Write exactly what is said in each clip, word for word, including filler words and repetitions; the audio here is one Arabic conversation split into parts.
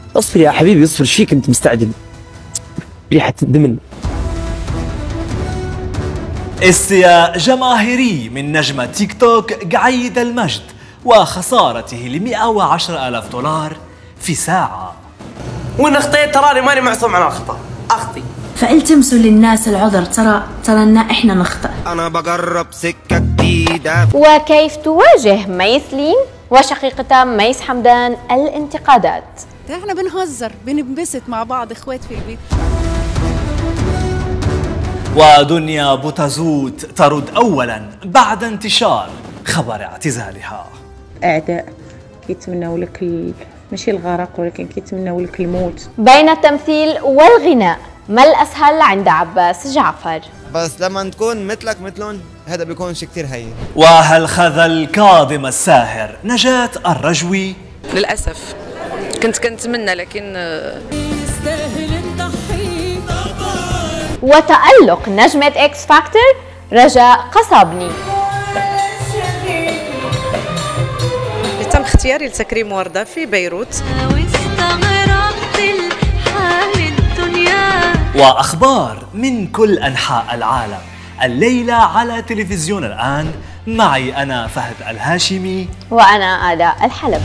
اصبر يا حبيبي اصبر، ايش فيك انت مستعجل؟ ريحة الدمن. استياء جماهيري من نجم تيك توك قعيد المجد وخسارته ل مئة وعشرة آلاف دولار في ساعة. وإن أخطيت تراني ماني معصوم عن الخطأ، أخطي. فالتمسوا للناس العذر، ترى ترى إحنا نخطئ. أنا بجرب سكة جديدة. وكيف تواجه ميس لين وشقيقتها ميس حمدان الانتقادات؟ احنا بنهزر بننبسط مع بعض اخوات في البيت. ودنيا بوتازوت ترد أولا بعد انتشار خبر اعتزالها. أعداء يتمنوا لك ال... مش الغرق ولكن يتمنوا لك الموت. بين التمثيل والغناء ما الأسهل عند عباس جعفر؟ بس لما تكون مثلك مثلهم هذا بيكون شيء كثير هين. وهل خذل كاظم الساهر نجاة الرجوي؟ للأسف كنت كنتمنى لكن يستاهل التضحية. وتألق نجمة إكس فاكتور رجاء قصابني. تم اختياري لتكريم وردة في بيروت. وأخبار من كل أنحاء العالم الليلة على تلفزيون الآن، معي أنا فهد الهاشمي وأنا آلاء الحلبي.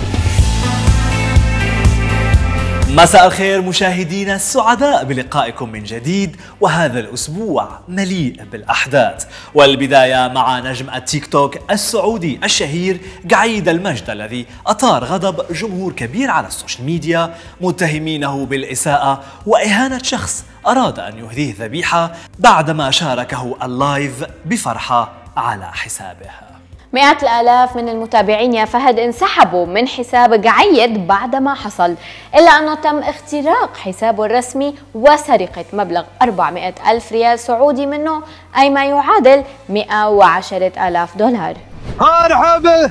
مساء الخير مشاهدينا السعداء بلقائكم من جديد، وهذا الأسبوع مليء بالأحداث، والبداية مع نجم التيك توك السعودي الشهير قعيد المجد الذي أثار غضب جمهور كبير على السوشيال ميديا متهمينه بالإساءة وإهانة شخص أراد أن يهديه ذبيحة بعدما شاركه اللايف بفرحة على حسابه. مئات الآلاف من المتابعين يا فهد انسحبوا من حساب قعيد بعد ما حصل، إلا أنه تم اختراق حسابه الرسمي وسرقة مبلغ أربعمئة ألف ريال سعودي منه، أي ما يعادل مئة وعشرة آلاف دولار. ارحب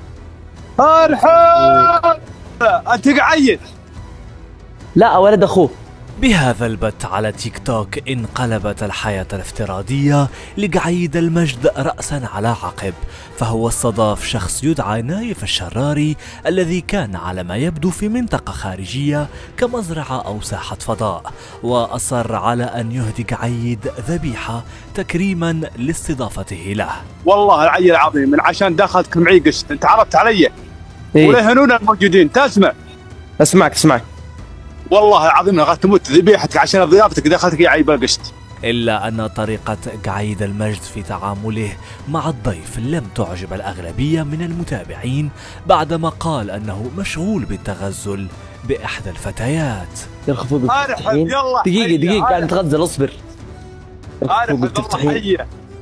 ارحب أنت قعيد؟ لا ولد أخوه. بهذا البث على تيك توك انقلبت الحياة الافتراضية لقعيد المجد رأسا على عقب، فهو استضاف شخص يدعى نايف الشراري الذي كان على ما يبدو في منطقة خارجية كمزرعة أو ساحة فضاء، وأصر على أن يهدي قعيد ذبيحة تكريما لاستضافته له. والله العلي العظيم من عشان دخلتك معي قشت، انت عرفت علي إيه؟ ولهنون الموجودين تسمع. اسمعك اسمعك والله العظيم لغايه تموت ذبيحتك عشان ضيافتك دخلتك يا عيب القشت. إلا أن طريقة قعيد المجد في تعامله مع الضيف لم تعجب الأغلبية من المتابعين بعدما قال أنه مشغول بالتغزل بإحدى الفتيات. يرخفوا بالتفتحين. دقيقة دقيقة قاعد نتغزل اصبر. يرخفوا بالتفتحين.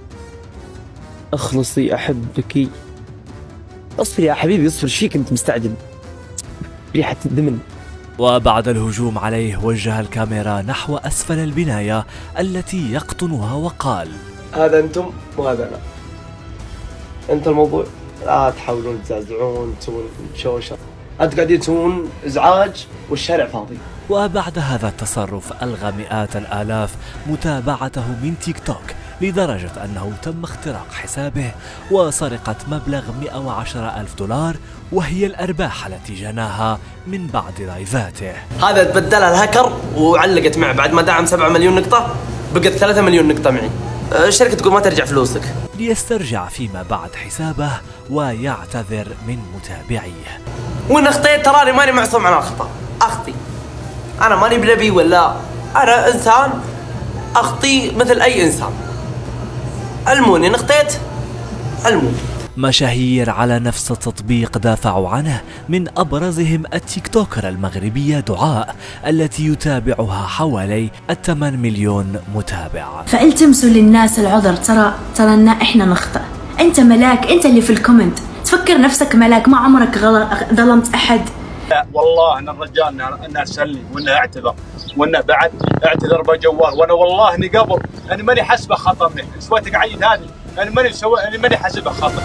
اخلصي أحبك. اصبر يا حبيبي اصبر، ايش فيك انت مستعجل؟ ريحة الدمن. وبعد الهجوم عليه وجه الكاميرا نحو أسفل البناية التي يقطنها وقال: هذا أنتم وهذا أنا. أنت الموضوع لا تحاولون تزعزعون تسوون شوشة، أنتم قاعدين تسوون إزعاج والشارع فاضي. وبعد هذا التصرف ألغى مئات الآلاف متابعته من تيك توك، لدرجة أنه تم اختراق حسابه وسرقة مبلغ مئة وعشرة ألف دولار، وهي الأرباح التي جناها من بعد لايفاته. هذا تبدلها الهاكر وعلقت معه بعد ما دعم سبعة مليون نقطة، بقت ثلاثة مليون نقطة معي. الشركة تقول ما ترجع فلوسك. ليسترجع فيما بعد حسابه ويعتذر من متابعيه. وإن أخطيت تراني ماني معصوم عن الخطأ، أخطي. أنا ماني بنبي ولا أنا إنسان أخطي مثل أي إنسان. علموني إن أخطيت علموني. مشاهير على نفس التطبيق دافعوا عنه، من أبرزهم التيك توكر المغربية دعاء التي يتابعها حوالي الثمان مليون متابع. فالتمسوا للناس العذر، ترى ترى إحنا نخطئ. أنت ملاك، أنت اللي في الكومنت تفكر نفسك ملاك، ما عمرك ظلمت أحد. والله ان الرجال انه سلي وانه اعتذر وانه بعد اعتذر بجوال، وانا والله اني قبل انا ماني حسبه خطا منه، سويت قعيد هذه انا ماني سوي انا ماني حاسبه خطا.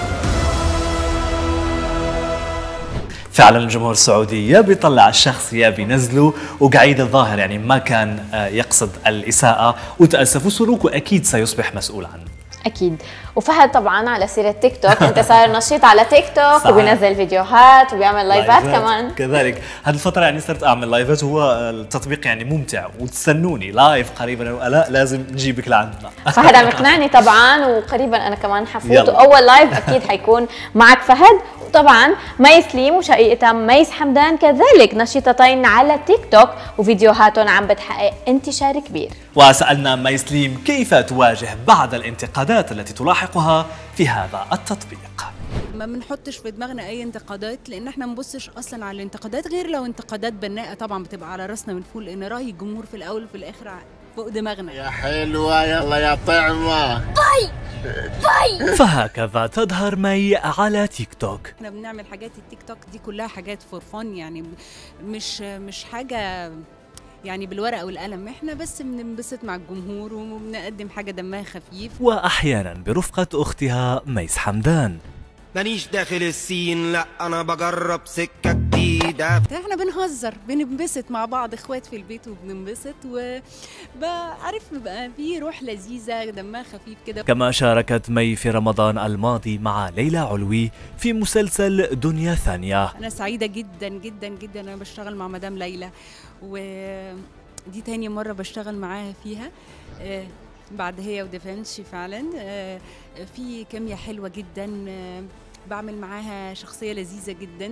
فعلا الجمهور السعودي يا بيطلع الشخص يا بينزله، وقعيد الظاهر يعني ما كان يقصد الإساءة وتأسف، وسلوكه أكيد سيصبح مسؤول عنه. اكيد. وفهد طبعا على سيره تيك توك انت صاير نشيط على تيك توك وبينزل فيديوهات وبيعمل لايفات كمان. كذلك هذه الفتره يعني صرت اعمل لايفات وهو التطبيق يعني ممتع، وتستنوني لايف قريبا ولا لازم نجيبك لعندنا. فهد عم يقنعني طبعا، وقريبا انا كمان حفوت واول لايف اكيد حيكون معك فهد. وطبعا مي سليم وشقيقتها ميس حمدان كذلك نشيطتين على تيك توك وفيديوهاتهم عم بتحقق انتشار كبير. وسالنا مي سليم كيف تواجه بعض الانتقادات التي تلاحقها في هذا التطبيق. ما بنحطش في دماغنا اي انتقادات، لان احنا ما بنبصش اصلا على الانتقادات غير لو انتقادات بناءه طبعا بتبقى على راسنا من فوق، لان راي الجمهور في الاول وفي الاخر فوق دماغنا. يا حلوه يلا يا طعمه باي باي. فهكذا تظهر مي على تيك توك. احنا بنعمل حاجات التيك توك دي كلها حاجات فور فن، يعني مش مش حاجه يعني بالورقه والقلم، احنا بس بننبسط مع الجمهور وبنقدم حاجه دمها خفيف. واحيانا برفقه اختها ميس حمدان. مانيش داخل السين، لا انا بجرب سكه جديده. احنا بنهزر بننبسط مع بعض اخوات في البيت وبننبسط، وعارف بقى في روح لذيذه دمها خفيف كده. كما شاركت مي في رمضان الماضي مع ليلى علوي في مسلسل دنيا ثانيه. انا سعيده جدا جدا جدا انا بشتغل مع مدام ليلى، ودي تاني مره بشتغل معاها فيها بعد هي وديفنشي. فعلا في كيمياء حلوه جدا، بعمل معاها شخصيه لذيذه جدا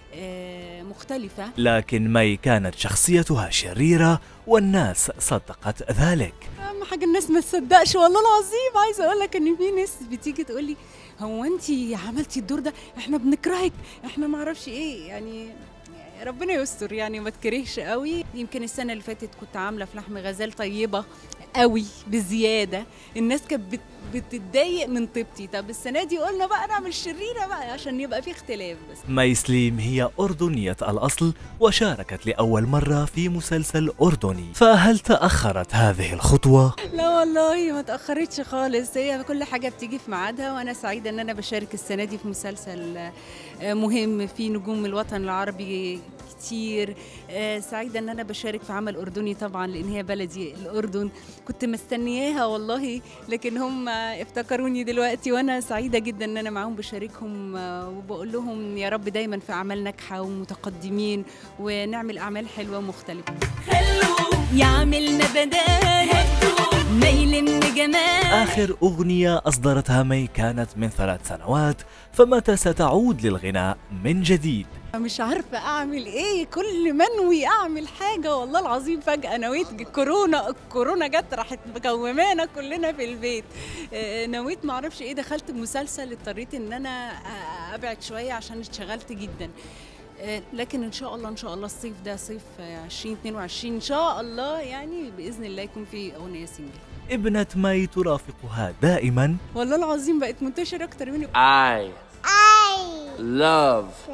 مختلفه. لكن مي كانت شخصيتها شريره والناس صدقت ذلك. اهم حاجه الناس ما تصدقش، والله العظيم عايزه اقول لك ان في ناس بتيجي تقول لي هو انت عملتي الدور ده، احنا بنكرهك، احنا ما اعرفش ايه. يعني ربنا يستر يعني ما تكرهش قوي. يمكن السنه اللي فاتت كنت عامله في لحم غزال طيبه قوي بزياده، الناس كانت بت بتتضايق من طيبتي. طب السنه دي قلنا بقى نعمل شريره بقى عشان يبقى في اختلاف. بس مي سليم هي اردنيه الاصل وشاركت لاول مره في مسلسل اردني، فهل تاخرت هذه الخطوه؟ لا والله ما تاخرتش خالص، هي كل حاجه بتيجي في ميعادها. وانا سعيده ان انا بشارك السنه دي في مسلسل مهم في نجوم الوطن العربي كتير. سعيده ان انا بشارك في عمل اردني طبعا لان هي بلدي الاردن، كنت مستنياها والله، لكن هم افتكروني دلوقتي وانا سعيده جدا ان انا معاهم بشاركهم، وبقول لهم يا رب دايما في اعمال ناجحه ومتقدمين ونعمل اعمال حلوه ومختلفه. خلو يعملنا بدال ميل من جمال. آخر أغنية أصدرتها مي كانت من ثلاث سنوات، فمتى ستعود للغناء من جديد؟ مش عارفة أعمل إيه، كل ما أنوي أعمل حاجة والله العظيم فجأة نويت كورونا، الكورونا جت راحت مكومانا كلنا في البيت. نويت معرفش إيه، دخلت مسلسل اضطريت إن أنا أبعد شوية عشان اتشغلت جدا. لكن ان شاء الله ان شاء الله الصيف ده صيف عشرين اتنين وعشرين ان شاء الله يعني باذن الله يكون في اغنيه سنجل. ابنة مي ترافقها دائما. والله العظيم بقت منتشره اكتر مني. I I love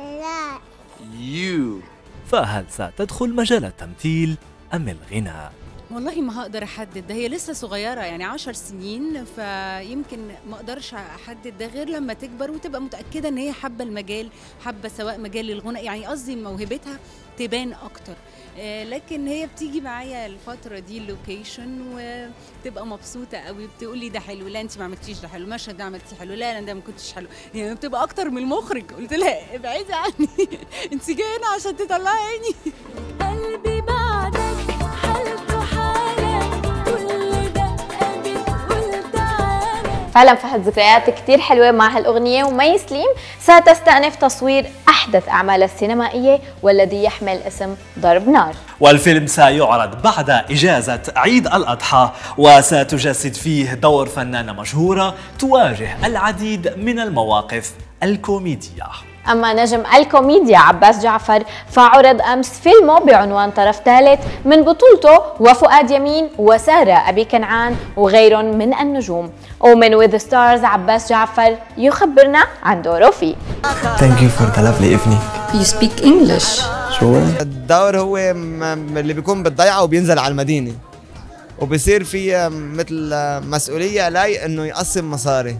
you. فهل ستدخل مجال التمثيل ام الغناء؟ والله ما هقدر احدد ده، هي لسه صغيره يعني عشر سنين، فيمكن ما اقدرش احدد ده غير لما تكبر وتبقى متاكده ان هي حابه المجال، حابه سواء مجال الغناء يعني قصدي موهبتها تبان اكتر. لكن هي بتيجي معايا الفتره دي اللوكيشن وتبقى مبسوطه قوي، بتقول لي ده حلو، لا انت ما عملتيش ده حلو، المشهد ده عملتيه حلو، لا انا ده ما كنتش حلو، يعني بتبقى اكتر من المخرج. قلت لها ابعدي عني انت جايه هنا عشان تطلعي عيني. قلبي بعدك حالته حالك كل دقه بتقول تعالى. فعلا فهد ذكريات كتير حلوة مع هالأغنية. ومي سليم ستستأنف تصوير أحدث أعمالها السينمائية والذي يحمل اسم ضرب نار، والفيلم سيعرض بعد إجازة عيد الأضحى، وستجسد فيه دور فنانة مشهورة تواجه العديد من المواقف الكوميدية. أما نجم الكوميديا عباس جعفر فعرض أمس فيلمه بعنوان طرف ثالث من بطولته وفؤاد يمين وسارة أبي كنعان وغيرهم من النجوم. ومن وذ ستارز عباس جعفر يخبرنا عن دوره فيه. Thank you for the lovely evening. You speak English. Sure. الدور هو اللي بيكون بالضيعة وبينزل على المدينة وبصير في مثل مسؤولية علي انه يقسم مصاري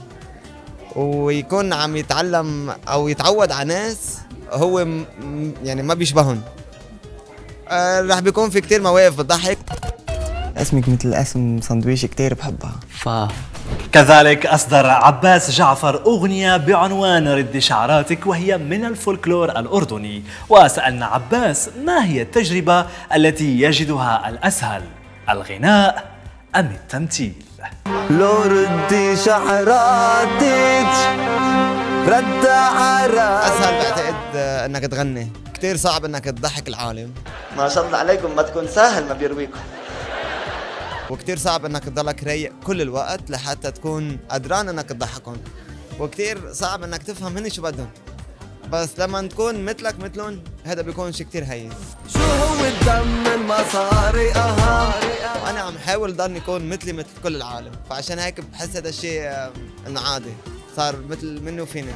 ويكون عم يتعلم او يتعود على ناس هو يعني ما بيشبهن. آه رح بيكون في كتير مواقف بتضحك. اسمك مثل اسم سندويش كتير بحبها. ف كذلك أصدر عباس جعفر أغنية بعنوان رد شعراتك وهي من الفولكلور الأردني، وسألنا عباس ما هي التجربة التي يجدها الأسهل، الغناء أم التمثيل؟ لو ردي شعراتك رد عراتك. اسهل بعتقد انك تغني، كثير صعب انك تضحك العالم. ما شاء الله عليكم، ما تكون سهل ما بيرويكم. وكثير صعب انك تضلك رايق كل الوقت لحتى تكون قدران انك تضحكهم، وكثير صعب انك تفهم هن شو بدهم، بس لما تكون مثلك مثلهم هذا بيكون شيء كثير هين. شو هو الدم من مصاري اها، وانا عم حاول ضلني اكون مثلي مثل كل العالم، فعشان هيك بحس هذا الشيء انه عادي صار مثل منه وفيني.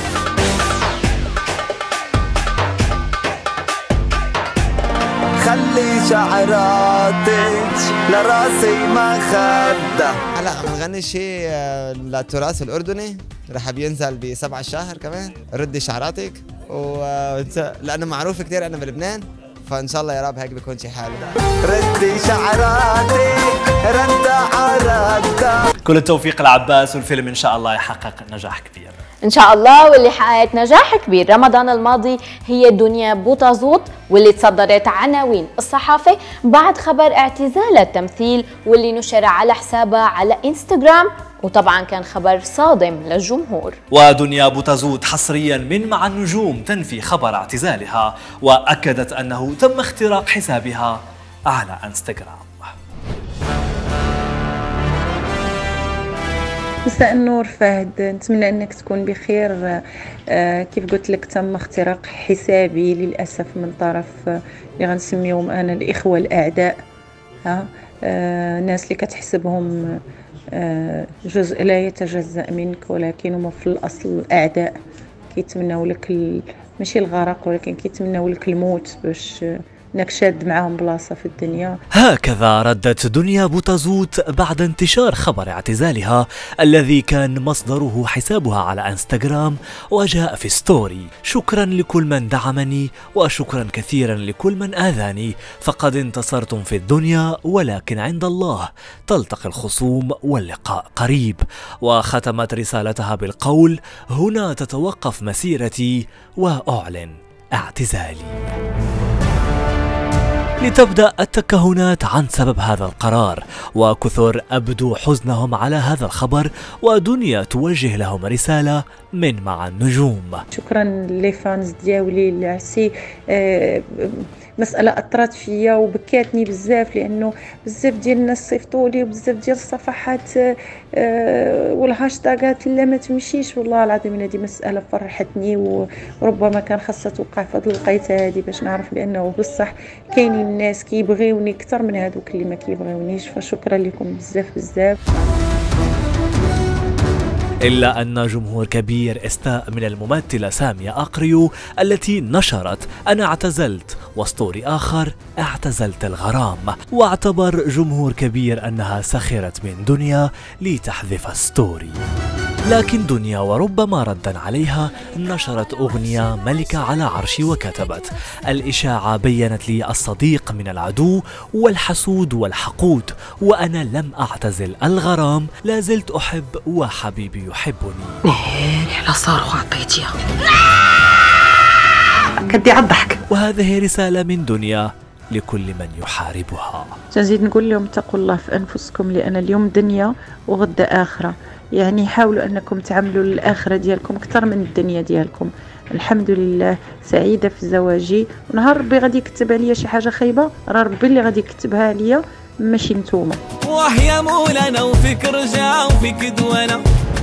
خلي شعراتك لراسي ما خده. هلا عم نغني شيء للتراث الاردني رح بينزل بسبعة الشهر كمان، ردي شعراتك، و لانه معروف كثير انا بلبنان، فان شاء الله يا رب هيك بيكون شيء حلو. ردي شعراتك رد عراتك. كل التوفيق لعباس، والفيلم ان شاء الله يحقق نجاح كبير ان شاء الله. واللي حققت نجاح كبير رمضان الماضي هي دنيا بوتازوت، واللي تصدرت عناوين الصحافه بعد خبر اعتزال التمثيل واللي نشر على حسابها على انستغرام، وطبعا كان خبر صادم للجمهور. ودنيا بوتازوت حصريا من مع النجوم تنفي خبر اعتزالها، واكدت انه تم اختراق حسابها على انستغرام. مساء النور فهد، نتمنى انك تكون بخير. آه كيف قلت لك تم اختراق حسابي للاسف من طرف آه اللي غنسميهم انا الاخوه الاعداء، ها آه ناس اللي كتحسبهم آه جزء لا يتجزأ منك، ولكن هما في الاصل اعداء كيتمناو لك ال... ماشي الغرق، ولكن كيتمناو لك الموت باش آه انك شاد معاهم بلاصه في الدنيا. هكذا ردت دنيا بوتازوت بعد انتشار خبر اعتزالها الذي كان مصدره حسابها على انستغرام، وجاء في ستوري: شكرا لكل من دعمني، وشكرا كثيرا لكل من آذاني، فقد انتصرتم في الدنيا ولكن عند الله تلتقي الخصوم واللقاء قريب. وختمت رسالتها بالقول: هنا تتوقف مسيرتي وأعلن اعتزالي. لتبدأ التكهنات عن سبب هذا القرار، وكثر أبدوا حزنهم على هذا الخبر، ودنيا توجه لهم رسالة من مع النجوم. شكرا للفانز دياولي العسي، آه مسألة أثرت فيا وبكاتني بزاف، لأنه بزاف ديال الناس صيفطوا لي وبزاف ديال الصفحات أه والهاشتاغات لا ما تمشيش. والله العظيم هذه مسألة فرحتني، وربما كان خاصها توقع في هذه الوقيته هذه باش نعرف بأنه بصح كاينين الناس كيبغيوني أكثر من هذوك اللي ما كيبغيونيش، فشكرا لكم بزاف بزاف. إلا أن جمهور كبير استاء من الممثلة سامية أقريو التي نشرت أنا اعتزلت، وستوري آخر اعتزلت الغرام، واعتبر جمهور كبير أنها سخرت من دنيا لتحذف ستوري. لكن دنيا وربما ردا عليها نشرت أغنية ملكة على عرشي، وكتبت: الإشاعة بينت لي الصديق من العدو والحسود والحقود، وأنا لم أعتزل الغرام، لا زلت أحب وحبيبي يحبني. على صاروخ عطيتيها كدي على الضحك. وهذه رسالة من دنيا لكل من يحاربها. تزيد نقول لهم اتقوا الله في أنفسكم، لأن اليوم دنيا وغدا آخرة، يعني حاولوا أنكم تعملوا الآخرة ديالكم أكثر من الدنيا ديالكم. الحمد لله سعيدة في زواجي، ونهار ربي غادي يكتب عليا شي حاجة خايبة راه ربي اللي غادي يكتبها عليا ماشي نتوما. وحيا مولانا وفيك رجع وفيك دوانا.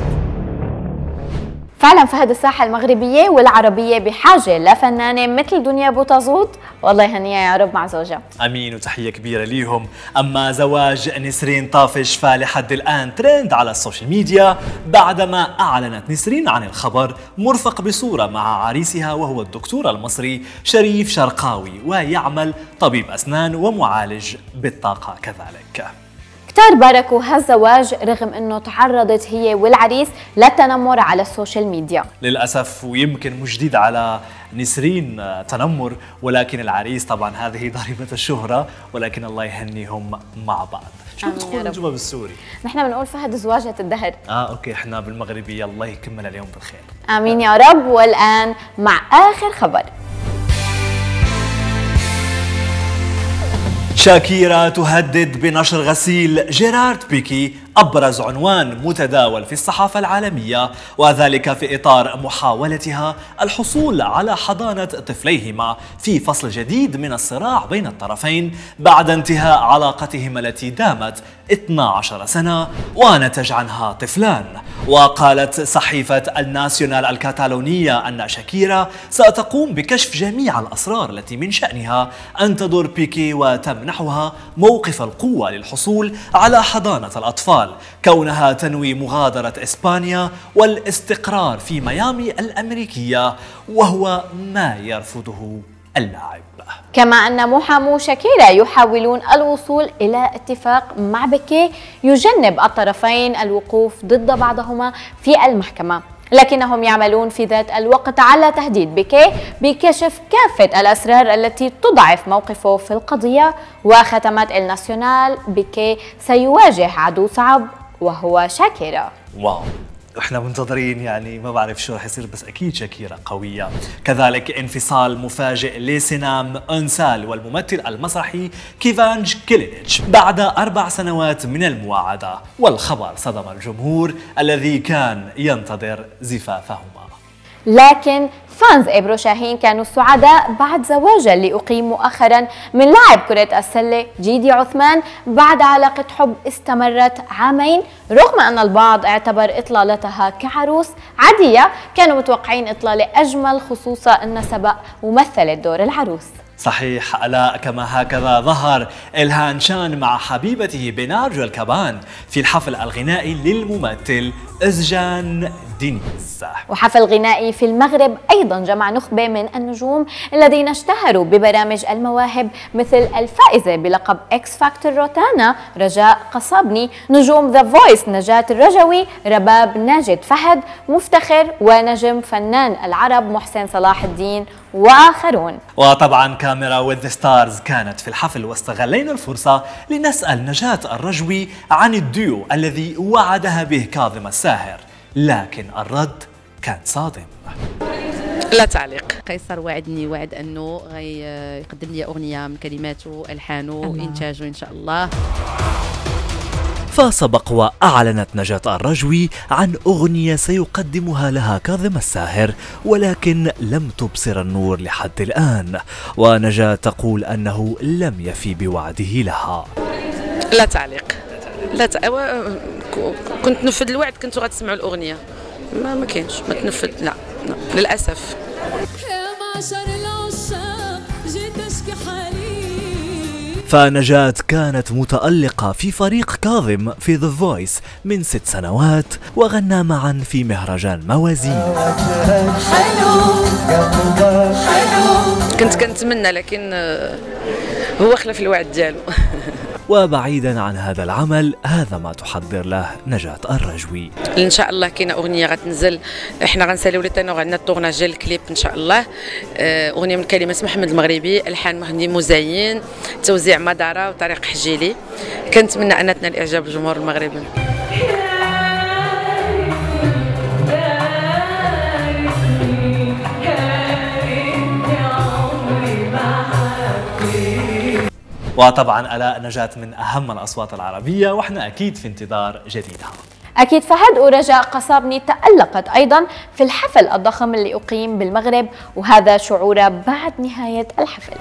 فعلا فهد الساحة المغربية والعربية بحاجة لفنانة مثل دنيا بوتازوت، والله يهنيها يا رب مع زوجها. امين، وتحية كبيرة ليهم. اما زواج نسرين طافش فلحد الان ترند على السوشيال ميديا بعدما اعلنت نسرين عن الخبر مرفق بصورة مع عريسها، وهو الدكتور المصري شريف شرقاوي، ويعمل طبيب اسنان ومعالج بالطاقة كذلك. كتار باركوا هالزواج رغم انه تعرضت هي والعريس للتنمر على السوشيال ميديا. للأسف، ويمكن مش جديد على نسرين تنمر، ولكن العريس طبعا هذه ضريبة الشهرة، ولكن الله يهنيهم مع بعض. شو بتقول الجمله بالسوري؟ نحن بنقول فهد زواجة الدهر. اه اوكي، احنا بالمغربية. الله يكمل اليوم بالخير. امين يا رب. والان مع اخر خبر. شاكيرا تهدد بنشر غسيل جيرارد بيكي، أبرز عنوان متداول في الصحافة العالمية، وذلك في إطار محاولتها الحصول على حضانة طفليهما في فصل جديد من الصراع بين الطرفين بعد انتهاء علاقتهما التي دامت اثنتي عشرة سنة ونتج عنها طفلان. وقالت صحيفة الناسيونال الكاتالونية أن شاكيرا ستقوم بكشف جميع الأسرار التي من شأنها أن تضر بيكي وتمنحها موقف القوة للحصول على حضانة الأطفال، كونها تنوي مغادرة إسبانيا والاستقرار في ميامي الأمريكية، وهو ما يرفضه اللاعب. كما أن محامو شاكيرا يحاولون الوصول إلى اتفاق مع بيكي يجنب الطرفين الوقوف ضد بعضهما في المحكمة، لكنهم يعملون في ذات الوقت على تهديد بيكي بكشف كافة الأسرار التي تضعف موقفه في القضية. وختمت الناسيونال بيكي سيواجه عدو صعب وهو شاكيرا. واو، احنا منتظرين، يعني ما بعرف شو رح يصير، بس اكيد شاكيرا قويه. كذلك انفصال مفاجئ لسينام انسال والممثل المسرحي كيفانج كيلينيتش بعد اربع سنوات من المواعده، والخبر صدم الجمهور الذي كان ينتظر زفافهما. لكن فانز إبرو شاهين كانوا سعداء بعد زواجها اللي أقيم مؤخرا من لاعب كرة السلة جيدي عثمان بعد علاقة حب استمرت عامين، رغم أن البعض اعتبر إطلالتها كعروس عادية. كانوا متوقعين إطلالة أجمل، خصوصا أن سبق ممثلة دور العروس. صحيح، لا كما هكذا ظهر إلهان شان مع حبيبته بنارجو الكبان في الحفل الغنائي للممثل إزجان دينيز. وحفل غنائي في المغرب أيضا جمع نخبة من النجوم الذين اشتهروا ببرامج المواهب، مثل الفائزة بلقب إكس فاكتور روتانا رجاء قصابني، نجوم ذا فويس نجاة الرجوي، رباب ناجد فهد، مفتخر، ونجم فنان العرب محسن صلاح الدين وآخرون. وطبعا كاميرا وذ ستارز كانت في الحفل، واستغلينا الفرصة لنسأل نجاة الرجوي عن الديو الذي وعدها به كاظم الساهر، لكن الرد كان صادم. لا تعليق. قيصر وعدني وعد انه غيقدم لي اغنيه من كلماته الحانه وانتاجه ان شاء الله. فسبق وأعلنت نجاة الرجوي عن أغنية سيقدمها لها كاظم الساهر، ولكن لم تبصر النور لحد الآن، ونجاة تقول أنه لم يفي بوعده لها. لا تعليق. لا ت... كنت نفذ الوعد، كنتوا غتسمعوا الأغنية، ما ما كاينش، ما تنفذ. لا, لا للأسف. فنجاة كانت متألقة في فريق كاظم في ذا فويس من ست سنوات، وغنى معا في مهرجان موازين. كنت كنتمنى، لكن هو خلف الوعد ديالو. وبعيدا عن هذا العمل، هذا ما تحضر له نجاة الرجوي. ان شاء الله كاينه اغنيه غتنزل، احنا غنساليو لي تانو، عندنا الطورناج ديال الكليب ان شاء الله. اغنيه من كلمات محمد المغربي، الحان مهندي مزين، توزيع مدارة وطريق حجيلي. كنتمنى ان تنال اعجاب الجمهور المغربي. وطبعا آلاء نجاة من أهم الأصوات العربية، وإحنا أكيد في انتظار جديدها. أكيد فهد ورجاء قصابني تألقت أيضا في الحفل الضخم اللي أقيم بالمغرب، وهذا شعورها بعد نهاية الحفل.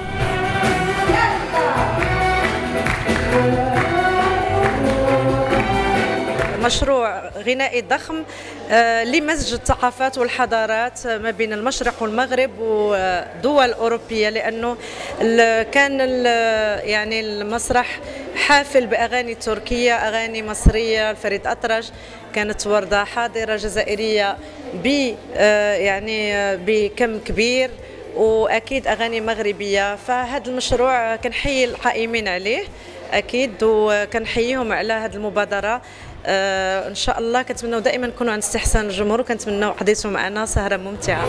مشروع غنائي ضخم آه لمزج الثقافات والحضارات ما بين المشرق والمغرب ودول أوروبية، لأنه كان يعني المسرح حافل بأغاني تركية، أغاني مصرية، الفريد أطرش، كانت وردة حاضرة جزائرية ب آه يعني آه بكم كبير، واكيد اغاني مغربيه. فهذا المشروع كنحيي القائمين عليه، اكيد، وكنحييهم على هذه المبادره. آه ان شاء الله كنتمنوا دائما نكونوا عند استحسان الجمهور، وكنتمنوا قضيتوا معنا سهره ممتعه.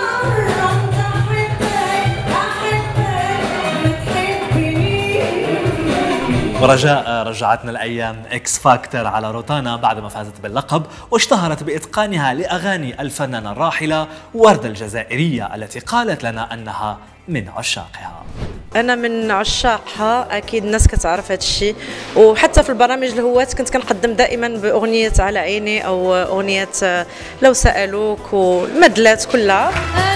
ورجاء رجعتنا الأيام إكس فاكتور على روتانا بعدما فازت باللقب واشتهرت بإتقانها لأغاني الفنانة الراحلة وردة الجزائرية التي قالت لنا أنها من عشاقها. أنا من عشاقها، أكيد الناس كتعرف هذا الشيء، وحتى في البرامج الهوات كنت كنقدم دائما بأغنية على عيني أو أغنية لو سألوك والمدلات كلها.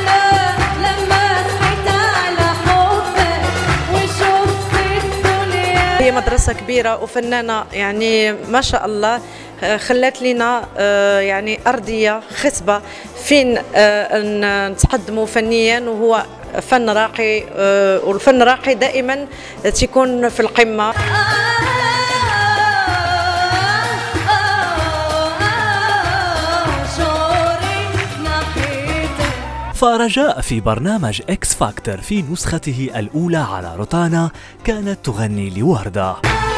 هي مدرسة كبيرة وفنانة يعني ما شاء الله، خلات لنا يعني أرضية خصبة فين نتقدموا فنيا، وهو فن راقي، والفن راقي دائما تكون في القمة. فرجاء في برنامج إكس فاكتور في نسخته الأولى على روتانا كانت تغني لوردة.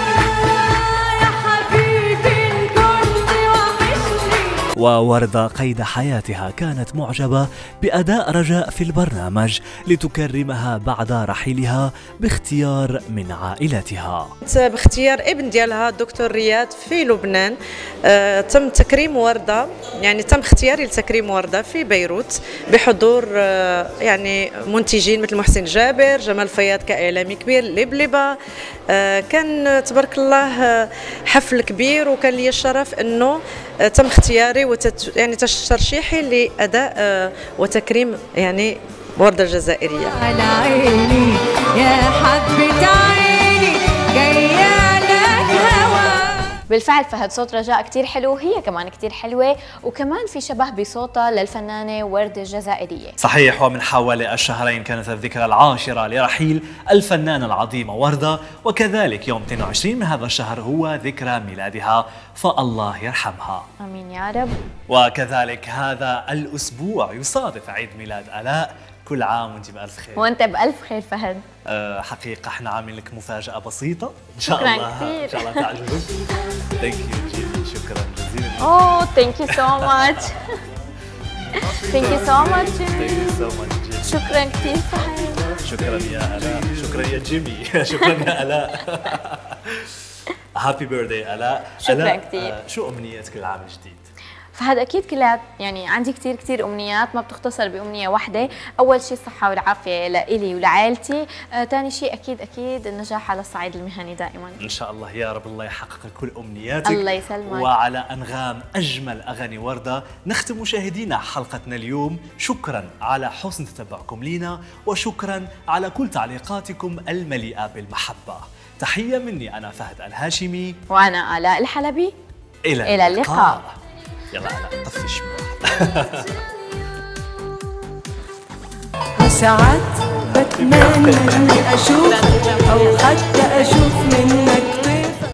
ووردة قيد حياتها كانت معجبة بأداء رجاء في البرنامج لتكرمها بعد رحيلها باختيار من عائلتها. باختيار ابن ديالها الدكتور رياض في لبنان. آه تم تكريم وردة، يعني تم اختياري لتكريم وردة في بيروت بحضور آه يعني منتجين مثل محسن جابر، جمال فياض كإعلامي كبير، لبلبة. آه كان تبارك الله آه حفل كبير، وكان لي الشرف انه آه تم اختياري وتت يعني ترشيحي لأداء آه وتكريم يعني وردة الجزائرية. على عيني يا حبة عيني جاية لك هوا. بالفعل فهد صوت رجاء كتير حلو، وهي كمان كتير حلوة، وكمان في شبه بصوتها للفنانة وردة الجزائرية. صحيح، ومن حوالي الشهرين كانت الذكرى العاشرة لرحيل الفنانة العظيمة وردة، وكذلك يوم اثنين وعشرين من هذا الشهر هو ذكرى ميلادها، فالله يرحمها. آمين يا رب. وكذلك هذا الأسبوع يصادف عيد ميلاد آلاء. كل عام وانت بألف خير. وانت بألف خير فهد. أه حقيقة احنا عاملين لك مفاجأة بسيطة إن شاء شكرا الله كثير. إن شاء الله تعجبك. ثانك يو جيمي، شكرا جزيلا. اوه ثانك يو سو ماتش. ثانك يو سو ماتش جيمي. شكرا كثير فهد. شكرا يا آلاء، شكرا يا جيمي، شكرا يا آلاء. هابي بيرثدي آلاء. شكرا كثير. آه شو أمنيتك العام الجديد؟ فهد اكيد كلها يعني عندي كثير كثير امنيات ما بتختصر بامنيه واحده. اول شيء الصحه والعافيه لإلي ولعائلتي، ثاني آه شيء اكيد اكيد النجاح على الصعيد المهني دائما ان شاء الله يا رب. الله يحقق كل امنياتك. الله يسلمك. وعلى انغام اجمل اغاني ورده نختم مشاهدينا حلقتنا اليوم. شكرا على حسن تتبعكم لينا، وشكرا على كل تعليقاتكم المليئه بالمحبه. تحيه مني انا فهد الهاشمي، وانا آلاء الحلبي. الى, إلى اللقاء. يلا آلاء طفي شوي. ساعات بتمنى اني اشوف او حتى اشوف من